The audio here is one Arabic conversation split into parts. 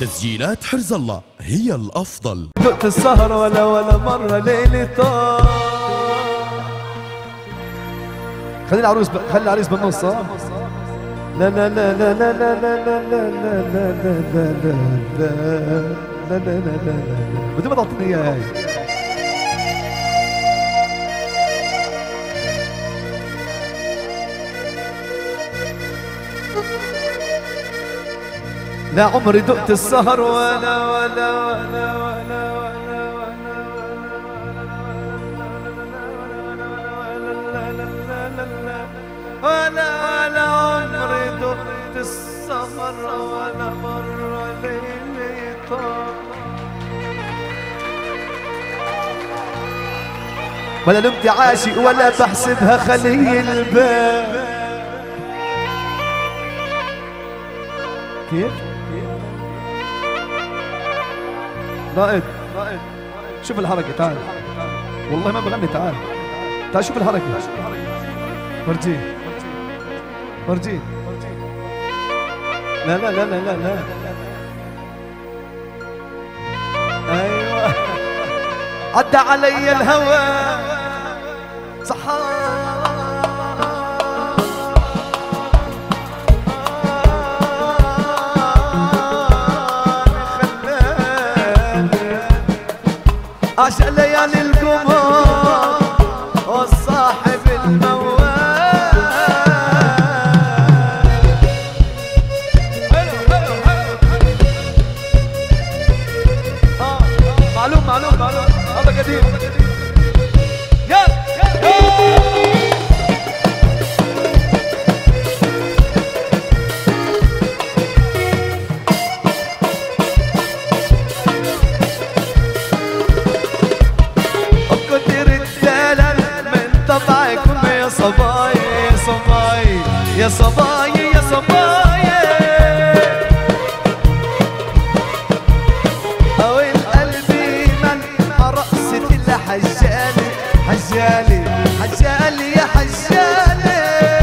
تسجيلات حرز الله هي الأفضل. دقت السهر ولا مرة ليلي طار. خلي العروس خلي العريس بالنص. لا لا لا لا لا لا لا لا لا لا لا لا بدي ما تعطيني اياها هاي. لا عمري دقت السهر ولا عمري دقت السهر ولا مرة ليلي طار. ولا نمت عاشق ولا بحسبها خلي البال. كيف؟ رائد شوف الحركة تعال. والله ما بغني تعال. تعال شوف الحركة. فرجيه فرجيه. لا لا لا لا لا لا. ايوه عدى علي الهوى صحاب عشق ليالي القمر والصاحب الموال. معلوم هذا قديم. يا صبايا يا صبايا وين قلبي من رقصة الحجالي حجالي حجالي يا حجالي.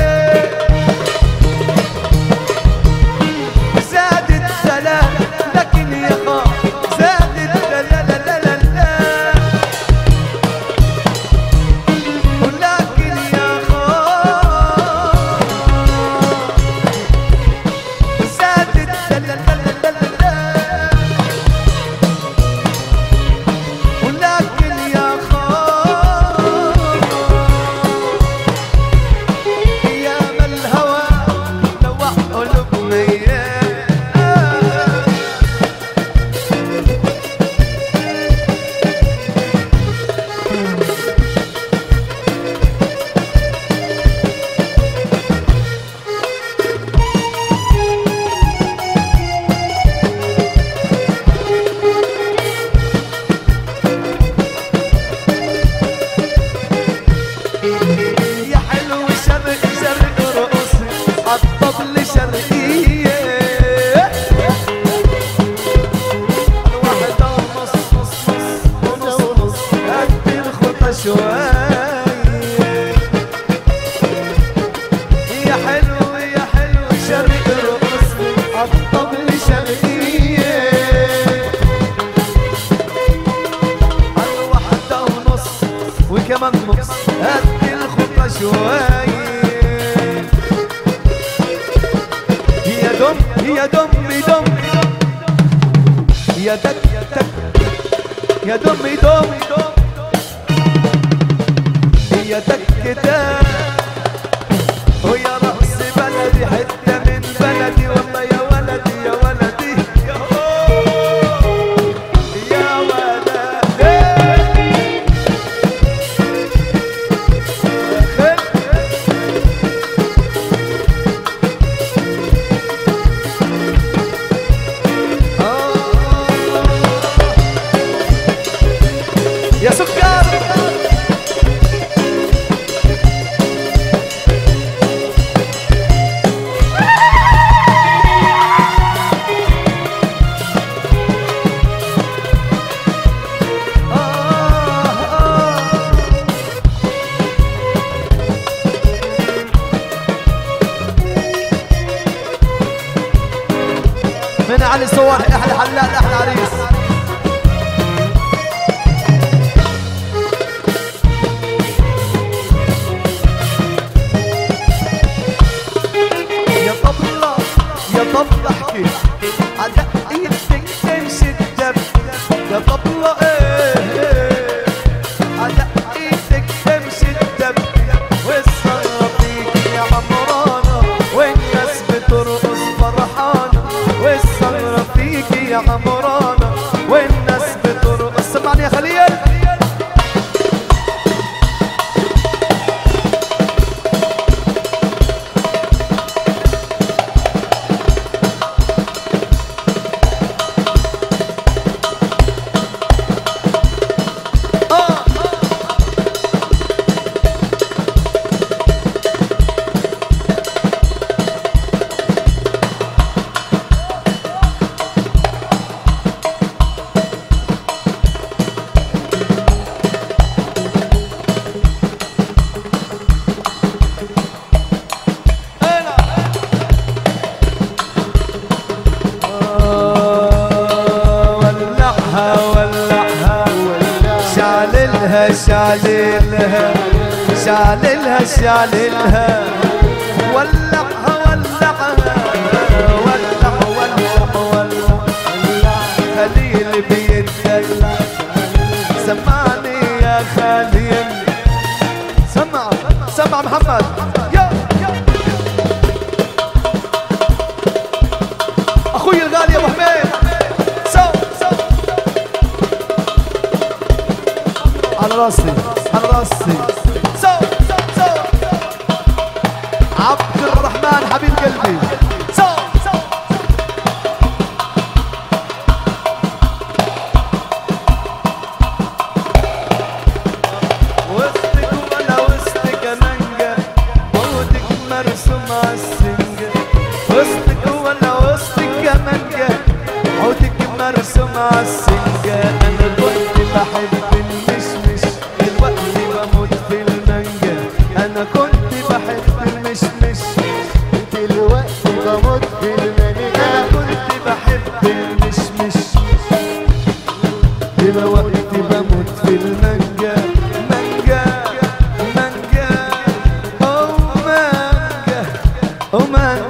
زاد الدلال لكن يا خاف زاد الدلال لا لا لا ولكن يا الطبل شرقية الواحدة ونص نص ونص ونص قد الخطى شوية. يا حلو يا حلو شرق رقص الطبل شرقية الواحدة ونص وكمان نص قد الخطى شوية. يا دمي دم يا دك يا دمي دم يا دك دك ويا رأس بلدي حتة من بلدي والله يا ولدي يا ولدي يا ولدي. يا سكر علي صور احلى حلال احلى عريس. يا طبلة يا طبلة احكي على ايدك تمشي الدب. يا طبلة ايه على ايدك تمشي الدب. والسهرة فيك يا عمرانة والناس بترقص فرحانة. والسهرة فيك يا عمرانة والناس بترقص. سمعني يا خليل. شعللها شعللها شعللها ولعها ولعها ولع ولع ولع. خليل بيدك سمعني يا خليل. سمع سمع محمد. يا اخوي الغالي ابو حميد. على راسي على راسي. عبد الرحمن حبيب قلبي. وسطك ولا وسطك مانجا عودك مرسوم عالسنجة. وسطك ولا وسطك مانجا عودك مرسوم عالسنجة. انا كنت بحب أنا كنت بحب المشمش دلوقتي بموت في المانجا. أنا كنت بحب المشمش دلوقتي بموت في المانجا. مانجا مانجا أو مانجا أو مانجا.